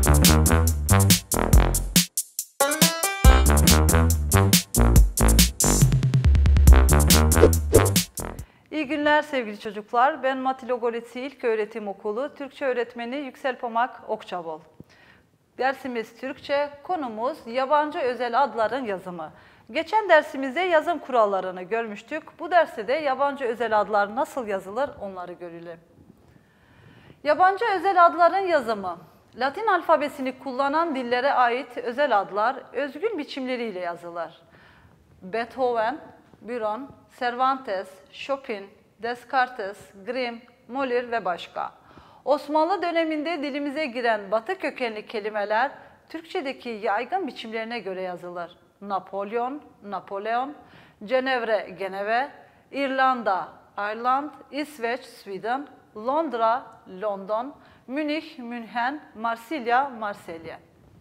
İyi günler sevgili çocuklar. Ben Matilogolesi İlköğretim Okulu Türkçe öğretmeni Yüksel Pamak Okçabol. Dersimiz Türkçe, konumuz yabancı özel adların yazımı. Geçen dersimizde yazım kurallarını görmüştük. Bu derste de yabancı özel adlar nasıl yazılır onları görelim. Yabancı özel adların yazımı. Latin alfabesini kullanan dillere ait özel adlar özgün biçimleriyle yazılır. Beethoven, Byron, Cervantes, Chopin, Descartes, Grimm, Molière ve başka. Osmanlı döneminde dilimize giren Batı kökenli kelimeler Türkçedeki yaygın biçimlerine göre yazılır. Napolyon, Napoleon, Cenevre, Geneve, İrlanda, Ireland, İsveç, Sweden, Londra, London, Münih, Münhen, Marsilya, Marselya.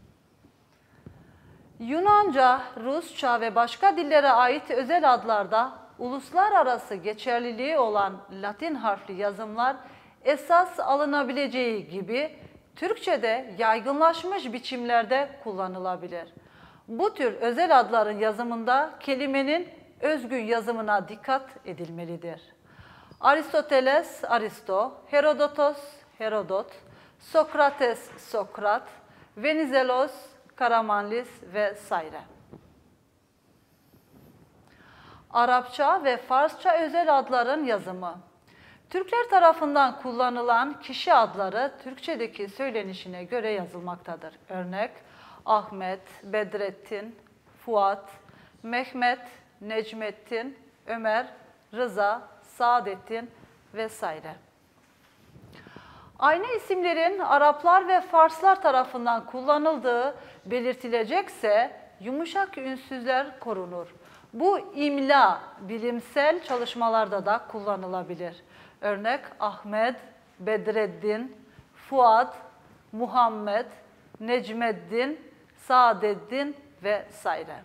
Yunanca, Rusça ve başka dillere ait özel adlarda uluslararası geçerliliği olan Latin harfli yazımlar esas alınabileceği gibi Türkçe'de yaygınlaşmış biçimlerde kullanılabilir. Bu tür özel adların yazımında kelimenin özgün yazımına dikkat edilmelidir. Aristoteles, Aristo, Herodotos, Herodot, Sokrates, Sokrat, Venizelos, Karamanlis vesaire. Arapça ve Farsça özel adların yazımı. Türkler tarafından kullanılan kişi adları Türkçedeki söylenişine göre yazılmaktadır. Örnek: Ahmet, Bedrettin, Fuat, Mehmet, Necmettin, Ömer, Rıza, Saadettin vesaire. Aynı isimlerin Araplar ve Farslar tarafından kullanıldığı belirtilecekse yumuşak ünsüzler korunur. Bu imla bilimsel çalışmalarda da kullanılabilir. Örnek: Ahmet, Bedreddin, Fuat, Muhammed, Necmeddin, Saadettin vesaire.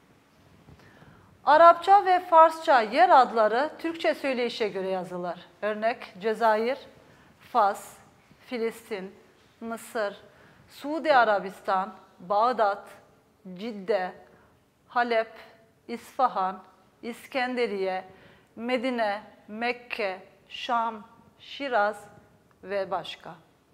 Arapça ve Farsça yer adları Türkçe söyleyişe göre yazılır. Örnek: Cezayir, Fas, Filistin, Mısır, Suudi Arabistan, Bağdat, Cidde, Halep, İsfahan, İskenderiye, Medine, Mekke, Şam, Şiraz ve başka.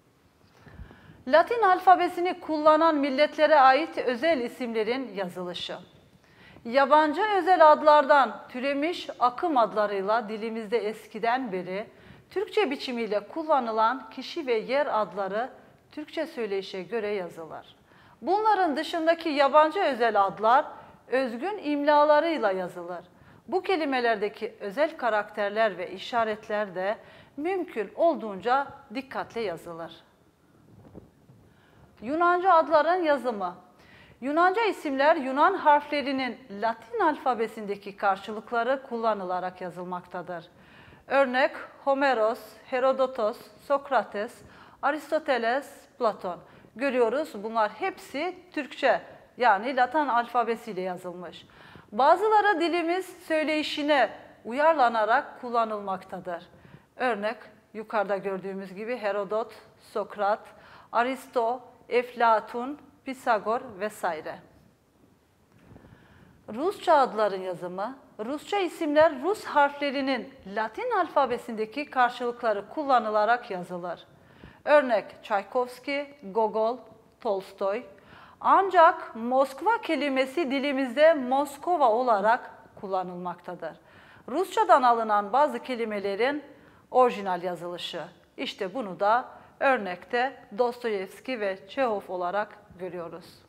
Latin alfabesini kullanan milletlere ait özel isimlerin yazılışı. Yabancı özel adlardan türemiş akım adlarıyla dilimizde eskiden beri Türkçe biçimiyle kullanılan kişi ve yer adları Türkçe söyleyişe göre yazılır. Bunların dışındaki yabancı özel adlar özgün imlalarıyla yazılır. Bu kelimelerdeki özel karakterler ve işaretler de mümkün olduğunca dikkatle yazılır. Yunanca adların yazımı. Yunanca isimler Yunan harflerinin Latin alfabesindeki karşılıkları kullanılarak yazılmaktadır. Örnek: Homeros, Herodotos, Sokrates, Aristoteles, Platon. Görüyoruz, bunlar hepsi Türkçe yani Latin alfabesiyle yazılmış. Bazıları dilimiz söyleyişine uyarlanarak kullanılmaktadır. Örnek: yukarıda gördüğümüz gibi Herodot, Sokrat, Aristo, Eflatun, Pisagor vesaire. Rusça adların yazımı. Rusça isimler Rus harflerinin Latin alfabesindeki karşılıkları kullanılarak yazılır. Örnek: Çaykovski, Gogol, Tolstoy. Ancak Moskva kelimesi dilimizde Moskova olarak kullanılmaktadır. Rusçadan alınan bazı kelimelerin orijinal yazılışı. İşte bunu da örnekte Dostoyevski ve Çehov olarak görüyoruz.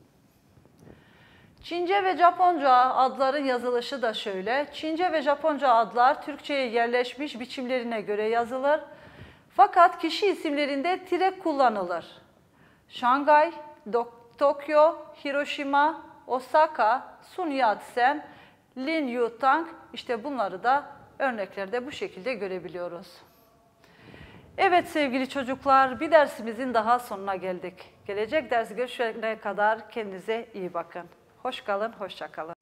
Çince ve Japonca adların yazılışı da şöyle. Çince ve Japonca adlar Türkçe'ye yerleşmiş biçimlerine göre yazılır. Fakat kişi isimlerinde tire kullanılır. Şangay, Tokyo, Hiroşima, Osaka, Sun Yat-sen, Lin Yutang, işte bunları da örneklerde bu şekilde görebiliyoruz. Evet sevgili çocuklar, bir dersimizin daha sonuna geldik. Gelecek ders görüşene kadar kendinize iyi bakın. Hoş kalın, hoşça kalın.